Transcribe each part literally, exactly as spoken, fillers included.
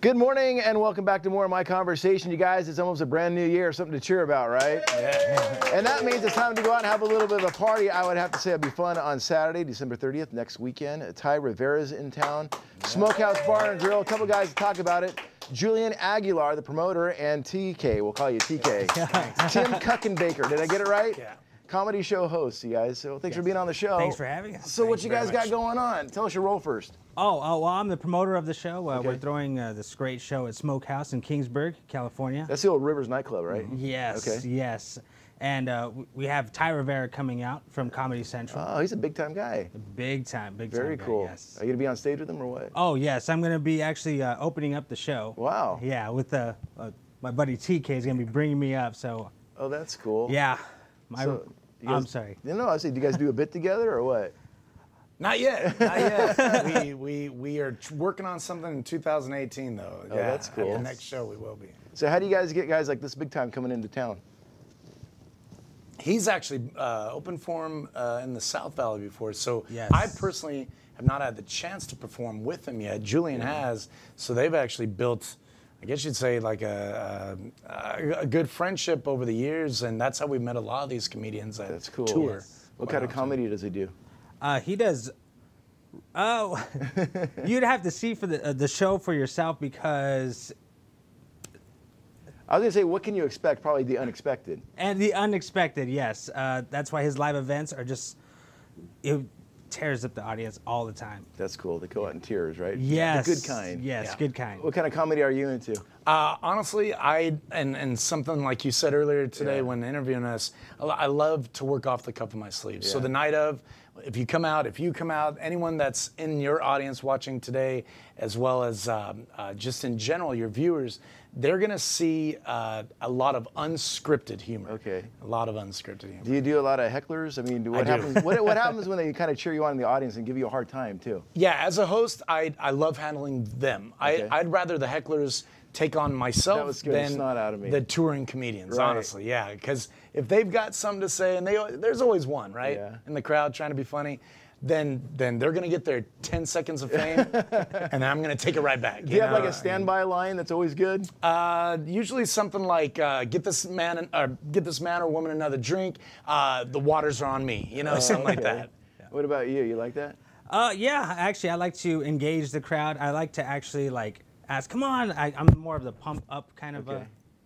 Good morning and welcome back to more of My Conversation. You guys, it's almost a brand new year, something to cheer about, right? Yeah. And that means it's time to go out and have a little bit of a party. I would have to say it'll be fun on Saturday, December thirtieth, next weekend. Ty Rivera's in town. Smokehouse Bar and Grill, a couple guys to talk about it. Julian Aguilar, the promoter, and T K, we'll call you T K. Tim Kuckenbaker, did I get it right? Yeah. Comedy show host, you guys. So thanks yes. for being on the show. Thanks for having us. So Thanks what you guys got going on? Tell us your role first. Oh, oh, well, I'm the promoter of the show. Uh, Okay. We're throwing uh, this great show at Smokehouse in Kingsburg, California. That's the old Rivers nightclub, right? Yes, Okay. yes. And uh, w- we have Ty Rivera coming out from Comedy Central. Oh, he's a big time guy. Big time, big time. Very guy, cool. yes. Are you gonna be on stage with him or what? Oh, yes. I'm going to be actually uh, opening up the show. Wow. Yeah, with uh, uh, my buddy T K is going to be bringing me up. So, Oh, that's cool. yeah. My, So, you I'm guys- sorry. No, no, I said, do you guys do a bit together or what? Not yet. Not yet. we, we, we are tr- working on something in two thousand eighteen, though. Oh, that's cool. At the next show, we will be. So how do you guys get guys like this big time coming into town? He's actually uh, opened for him uh, in the South Valley before, so Yes. I personally have not had the chance to perform with him yet. Julian has, so they've actually built, I guess you'd say, like a, a, a good friendship over the years, and that's how we met a lot of these comedians that That's cool. tour. Yes. What quite kind of often. comedy does he do? Uh, he does. Oh, you'd have to see for the uh, the show for yourself because I was gonna say, what can you expect? Probably the unexpected. and the unexpected. Yes, uh, that's why his live events are just it tears up the audience all the time. That's cool. They go out in tears, right? Yes, The good kind. Yes, Yeah. good kind. What kind of comedy are you into? Uh, honestly, I and and something like you said earlier today Yeah. when interviewing us, I, I love to work off the cuff of my sleeve. So Yeah. the night of, if you come out, if you come out, anyone that's in your audience watching today, as well as um, uh, just in general, your viewers, they're gonna see uh, a lot of unscripted humor. Okay. A lot of unscripted humor. Do you do a lot of hecklers? I mean, do- what do. happens? What, what happens when they kind of cheer you on in the audience and give you a hard time too? Yeah, as a host, I I love handling them. Okay. I I'd rather the hecklers take on That myself would scare the than snot out of me. the touring comedians. Right. Honestly, yeah, because if they've got something to say, and they there's always one right Yeah. in the crowd trying to be funny, then then they're gonna get their ten seconds of fame, and I'm gonna take it right back. Do you have like a standby line that's always good? Uh, usually something like uh, get this man an- or get this man or woman another drink. Uh, the waters are on me. You know, something like Okay. that. What about you? You like that? Uh, yeah, actually, I like to engage the crowd. I like to actually like ask, "Come on!" I, I'm more of the pump up kind of Okay.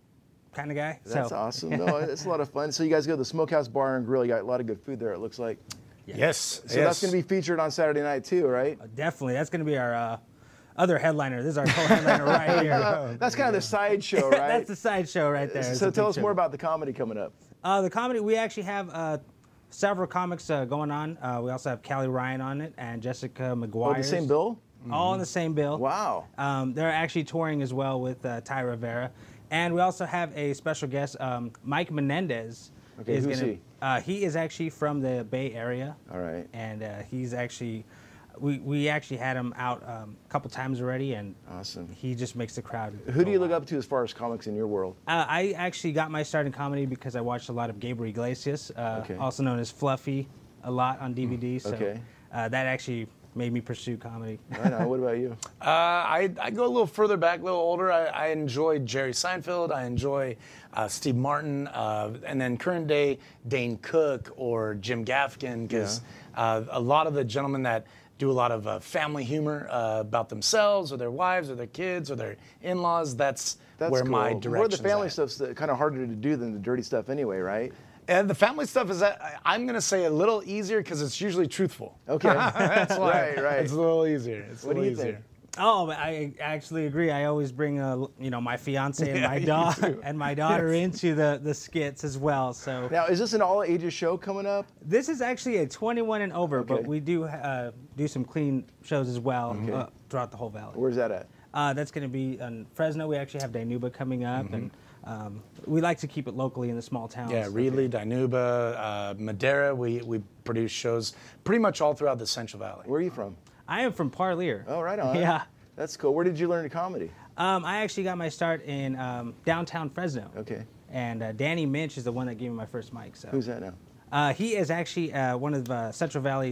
a kind of guy. That's so, awesome. No, it's a lot of fun. So you guys go to the Smokehouse Bar and Grill. You got a lot of good food there, it looks like. Yes. So that's going to be featured on Saturday night too, right? Definitely, that's going to be our uh, other headliner. This is our co-headliner right here. Uh, that's kind of the side show, right? That's the sideshow right there. It's So the tell big us show. more about the comedy coming up. Uh, the comedy, we actually have uh, several comics uh, going on. Uh, we also have Callie Ryan on it and Jessica McGuire. Oh, the same bill? All in the same bill. Wow. Um, they're actually touring as well with uh, Ty Rivera. And we also have a special guest, um, Mike Menendez. Okay, is who's gonna, he? Uh, he is actually from the Bay Area. All right. And uh, he's actually, we, we actually had him out um, a couple times already, and Awesome. he just makes the crowd. Who do go you look wild. up to as far as comics in your world? Uh, I actually got my start in comedy because I watched a lot of Gabriel Iglesias, uh, Okay. also known as Fluffy, a lot on D V D. So Okay. uh, that actually made me pursue comedy. I know. What about you? Uh, I, I go a little further back, a little older. I, I enjoy Jerry Seinfeld. I enjoy uh, Steve Martin. Uh, and then current day, Dane Cook or Jim Gaffigan, because uh, a lot of the gentlemen that do a lot of uh, family humor uh, about themselves or their wives or their kids or their in-laws, that's, That's where cool. my Where direction the family stuff's kind of harder to do than the dirty stuff anyway, right? And the family stuff is, uh, I'm going to say, a little easier because it's usually truthful. Okay. That's why Right, right. it's a little easier. It's a What do little you easier. think? Oh, but I actually agree. I always bring uh, you know my fiance and Yeah, my you daughter do. and my daughter into the the skits as well. So Now, is this an all ages show coming up? this is actually a twenty-one and over, Okay. but we do uh, do some clean shows as well Okay. uh, throughout the whole valley. Where's that at? Uh, that's going to be in Fresno. We actually have Dinuba coming up, and um, we like to keep it locally in the small towns. Yeah, Reedley, Dinuba, uh, Madera. We we produce shows pretty much all throughout the Central Valley. Where are you from? I am from Parlier. Oh, right on. Yeah. That's cool. Where did you learn comedy? Um, I actually got my start in um, downtown Fresno. Okay. And uh, Danny Minch is the one that gave me my first mic. So. Who's that now? Uh, he is actually uh, one of uh, Central Valley's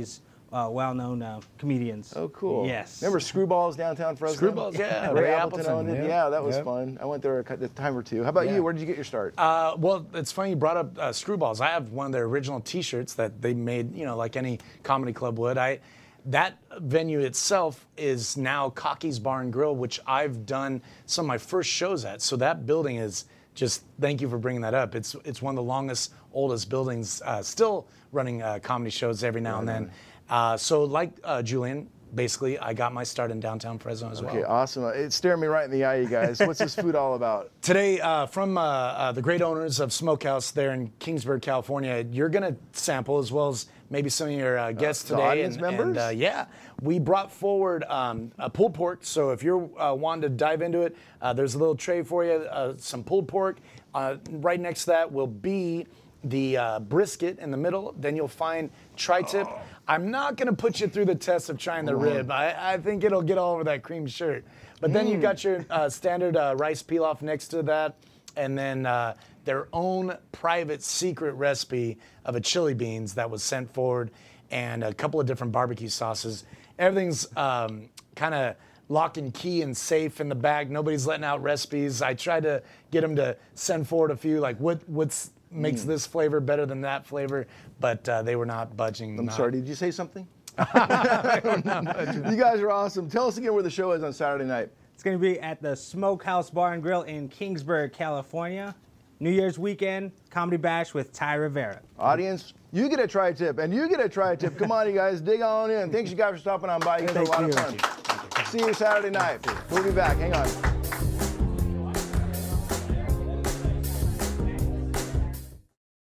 uh, well-known uh, comedians. Oh, cool. Yes. Remember Screwballs downtown Fresno? Screwballs, yeah. Ray Ray Appleton Appleton, owned it. yeah. Yeah, that was Yep. fun. I went there a cou- a time or two. How about Yeah. you? Where did you get your start? Uh, well, it's funny you brought up uh, Screwballs. I have one of their original T-shirts that they made, you know, like any comedy club would. I that venue itself is now Cocky's Bar and Grill, which I've done some of my first shows at. So that building is just, thank you for bringing that up. It's it's one of the longest, oldest buildings, uh, still running uh, comedy shows every now and then. Uh, so like uh, Julian, basically, I got my start in downtown Fresno as well. Okay, awesome. It's staring me right in the eye, you guys. What's this food all about? Today, uh, from uh, uh, the great owners of Smokehouse there in Kingsburg, California, you're going to sample as well as maybe some of your uh, guests the today. audience and, members? And, uh, yeah, we brought forward um, a pulled pork. So if you're uh, wanting to dive into it, uh, there's a little tray for you, uh, some pulled pork. Uh, right next to that will be the uh, brisket in the middle. Then you'll find tri-tip. Oh. I'm not going to put you through the test of trying the rib. I, I think it'll get all over that cream shirt. But then Mm. you got your uh, standard uh, rice pilaf next to that, and then uh, their own private secret recipe of a chili beans that was sent forward, and a couple of different barbecue sauces. Everything's um, kind of lock and key and safe in the bag. Nobody's letting out recipes. I tried to get them to send forward a few, like what what's makes this flavor better than that flavor, but uh, they were not budging. I'm not- sorry, did you say something? You guys are awesome. Tell us again where the show is on Saturday night. It's going to be at the Smokehouse Bar and Grill in Kingsburg, California. New Year's weekend, Comedy Bash with Ty Rivera. Audience, you get a tri-tip, and you get a tri-tip. Come on, you guys, dig on in. Thanks, you guys, for stopping on by. You guys are a Thank lot of you. fun. See you Saturday night. We'll be back. Hang on.